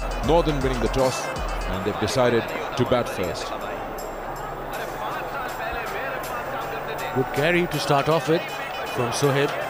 Northern winning the toss, and they've decided to bat first. Good carry to start off with from Sohaib.